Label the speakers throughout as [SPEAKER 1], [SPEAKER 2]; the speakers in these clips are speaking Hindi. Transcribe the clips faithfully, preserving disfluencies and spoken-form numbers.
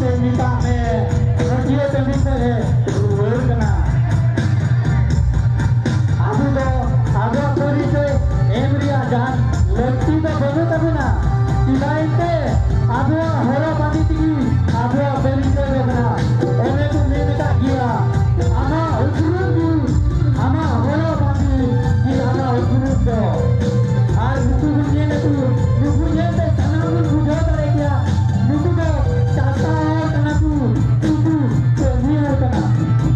[SPEAKER 1] से नीता में रजिए तंदी से रोड करना आबू तो आबू कोरी से एमरिया जान लड़की तो बनो तब ना सिलाइते आबू होरा बांधी थी आबू बेरी से देखना ओने तो नीता किया आना उतरू आना होरा बांधी कि आना उतरू तो आज बुku bunyi itu bukunya teh tanah pun bujo terlekia buku tu casa tanah tu buku senior tanah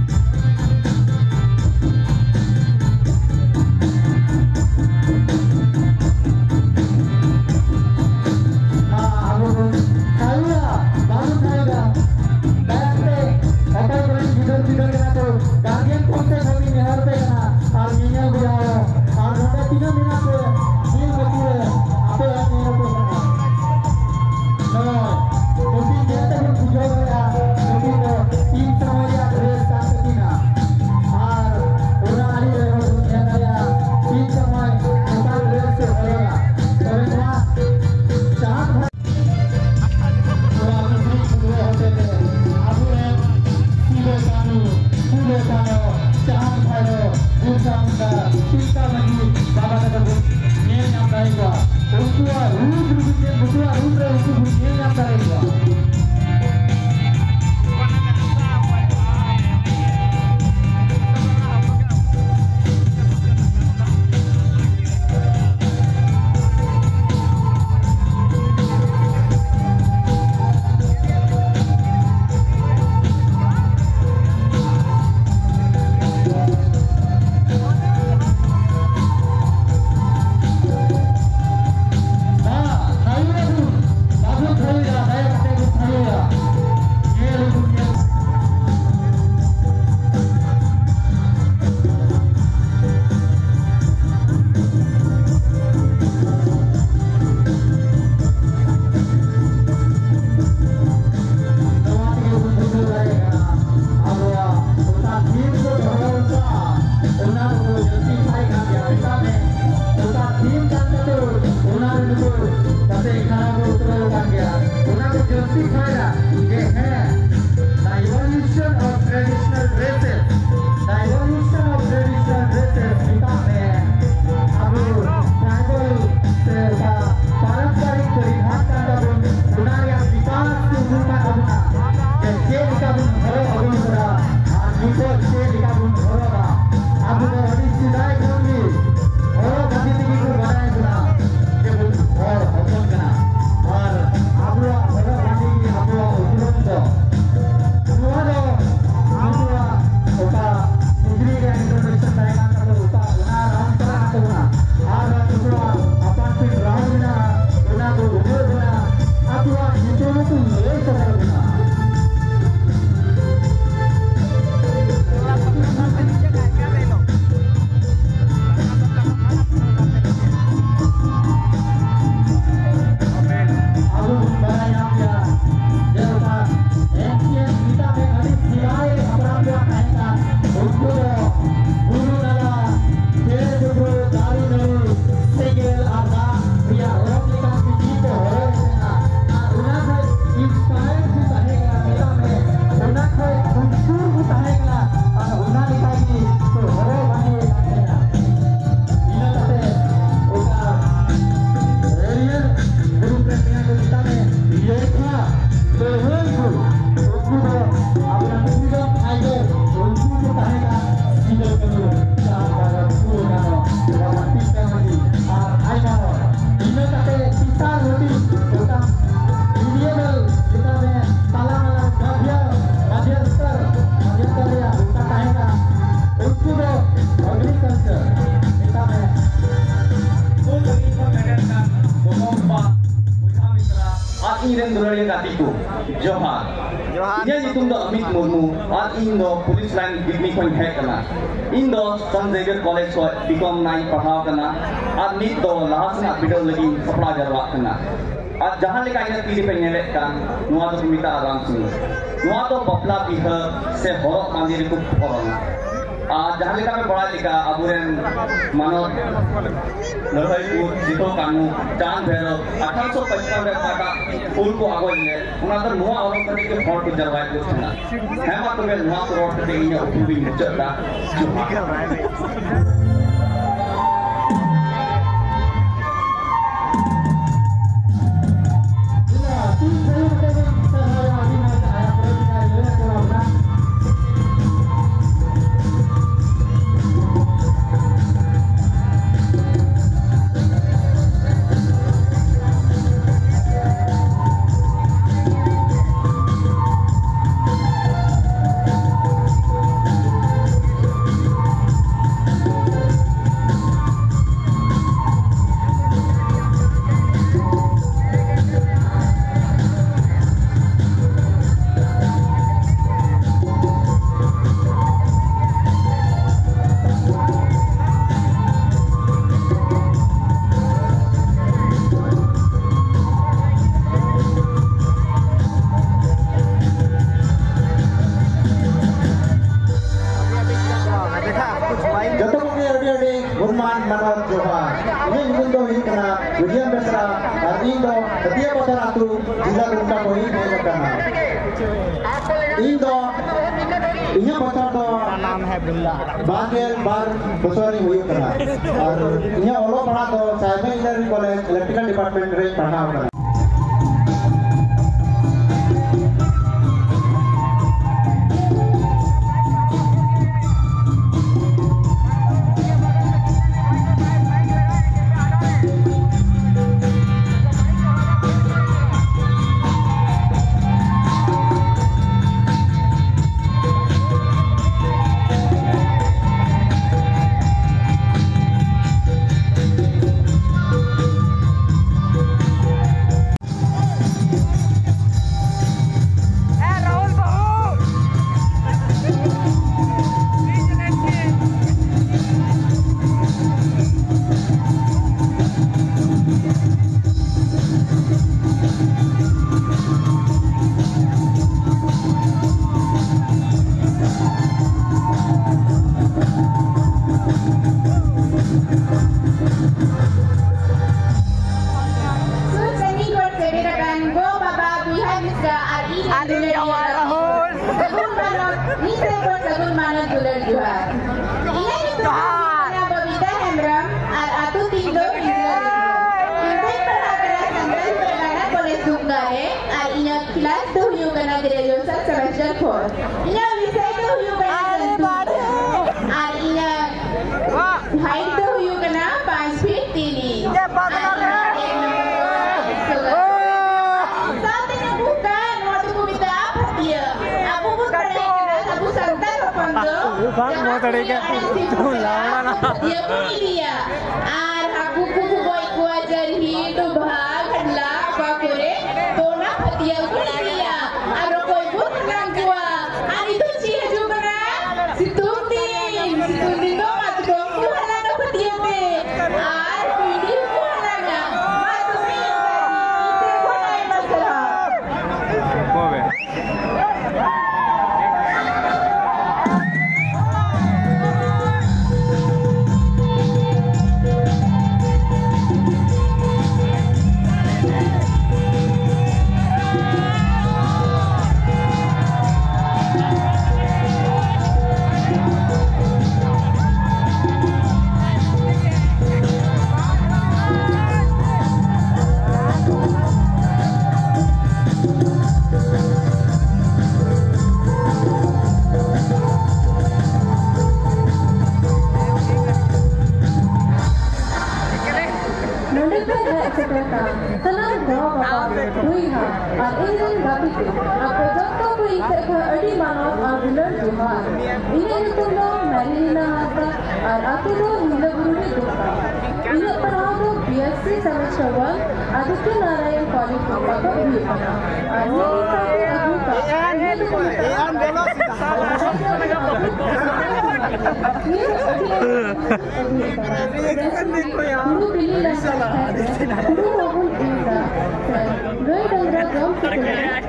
[SPEAKER 1] ah aku kaya baru kaya bayar apa orang tidur tidur kena tu guardian konten kami ni harus kena arminya berapa armada tiga minat tu apa yang ini aku sana? No, mungkin dia tak berbujuk ya, mungkin tim semuanya berita setina. Ar, orang ada yang berbujuk ya, tim semua bukan berita sebenarnya. Karena jangan orang ini semua hotel, aku ni sudah kanu, sudah kanu, jangan kanu, bukan bukan, kita lagi bapa tersebut. Yang baiklah, untuk rumah rumah untuk rumah untuk yang baiklah.
[SPEAKER 2] Johan. Dia itu dah Amit Murmu, और इन दो पुलिस लाइन बिगमी कोई है करना, इन दो सन जेवियर कॉलेज को बीकॉम नाइन पढ़ाओ करना, और नित दो लास्ट में बिडो लगी सपना जरवा करना, और जहाँ लेकर इन्हें पीली पहने ले कर, नुआ तो सुमिता आराम सुनी, नुआ तो बपला बिहा से होरो मंदिर को पढ़ना, आज जहाँ लेकर में पढ़ा लिखा अबुरेन मानो नरहरिपुर जितो कानू चांद भैरव अठारह सौ पचपन में पाटा फूल को आगो ले उन्हातर नुआ और करने के फॉर्ट को जलवाई को सुना है मात्र में नुआ को रोड करने की उपयोगी मुचला बागेल बार बसोरी हुई करा और इन्हें ओलो पढ़ा तो cyber engineering college electrical department में पढ़ा करा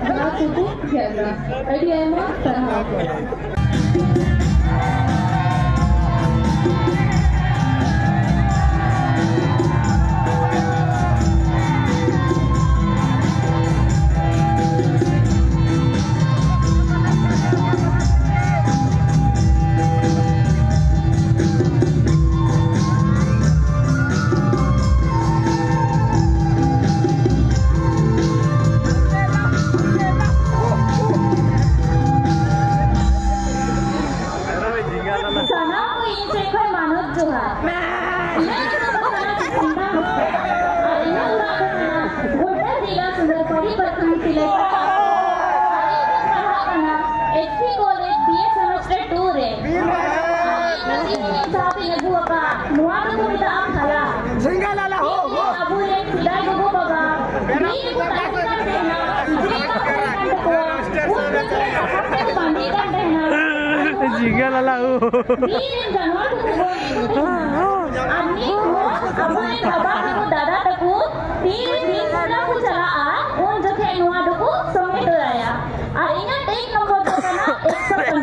[SPEAKER 2] Ready, Emma?
[SPEAKER 3] Jingga lalau.
[SPEAKER 4] Ini jangan tunggu. Ani ko, abu ni baba ko dada taku, tiri tiri na ko chalaan, un jokhe nuwa duku songe doraya. Ar inga take number to kana one hundred.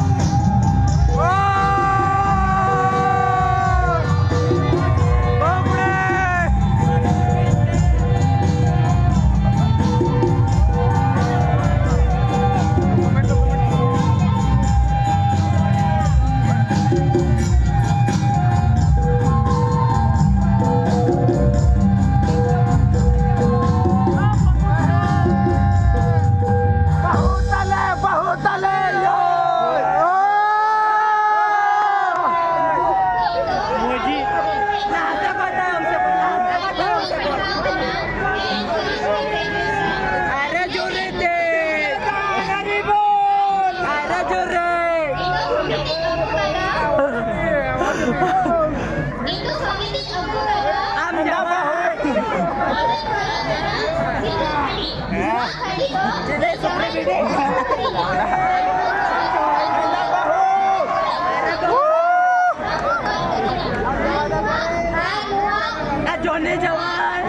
[SPEAKER 3] Johnny Jawan.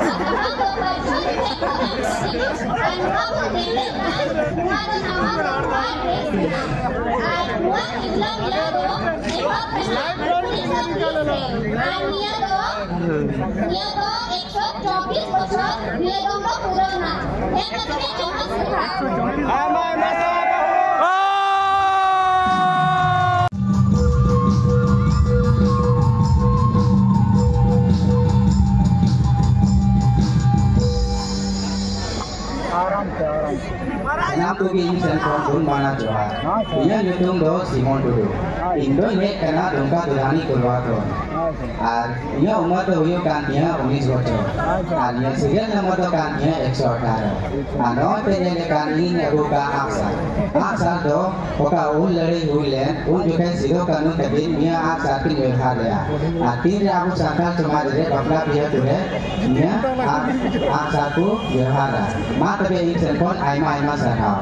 [SPEAKER 5] Aku ingin sentuh pun mana Johar. Ia nyutung do Simon Dudu. Indo ini kena dongka Durani Kurwato. Ar ia umur tu ia kan dia unis bocor. Ar ia sekian nama tu kan dia ekor karo. Ano penjene kan ini buka aksa. Aksa do buka ul lari ulen. Ul juga sido kanu tapi dia aksa pun berharga. Arti dia aku sakal cuma dari bakla dia tu deh. Dia aksa tu berharga. Mak tapi ini sentuh aima aima sakal.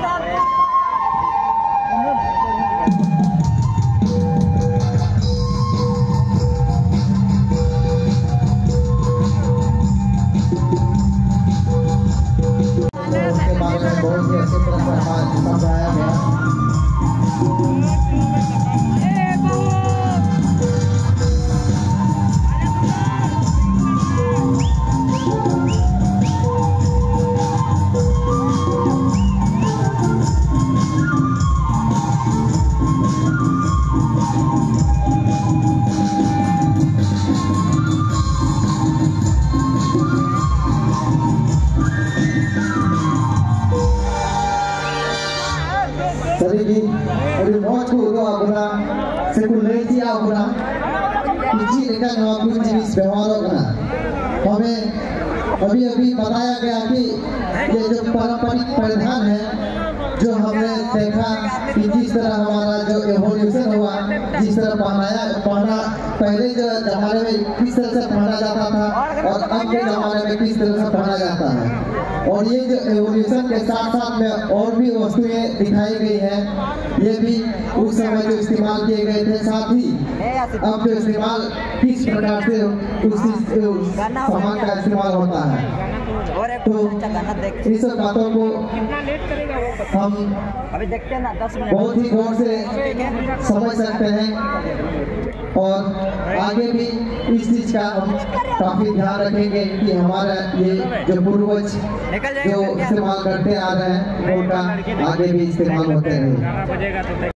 [SPEAKER 1] Jadi ada muat ku itu aku na sekulasi aku na किसी लेकर नौकरी जीवित व्यवहार करना हमें अभी अभी बताया गया कि ये जो पारंपरिक परिधान है जो हमने देखा कि जिस तरह हमारा जो एवोल्यूशन हुआ जिस तरह पहनाया पहना पहले जो जमाने में किस तरह से पहना जाता था और अब के जमाने में किस तरह से पहना जाता है और ये जो एवोल्यूशन के साथ साथ में और भी वस्तुएं दिखाई गई है ये भी उस समय जो इस्तेमाल किए गए थे साथ ही अब जो इस्तेमाल किस प्रकार से उस सामान का इस्तेमाल होता है तो इस सब बातों को हम
[SPEAKER 3] अभी देखते हैं ना दस मिनट
[SPEAKER 1] बहुत ही गौर से समझ सकते हैं और आगे भी इस चीज का हम काफी ध्यान रखेंगे कि हमारा ये जो पूर्वज जो इस्तेमाल करते आ रहे हैं उनका आगे भी इस्तेमाल होते रहे।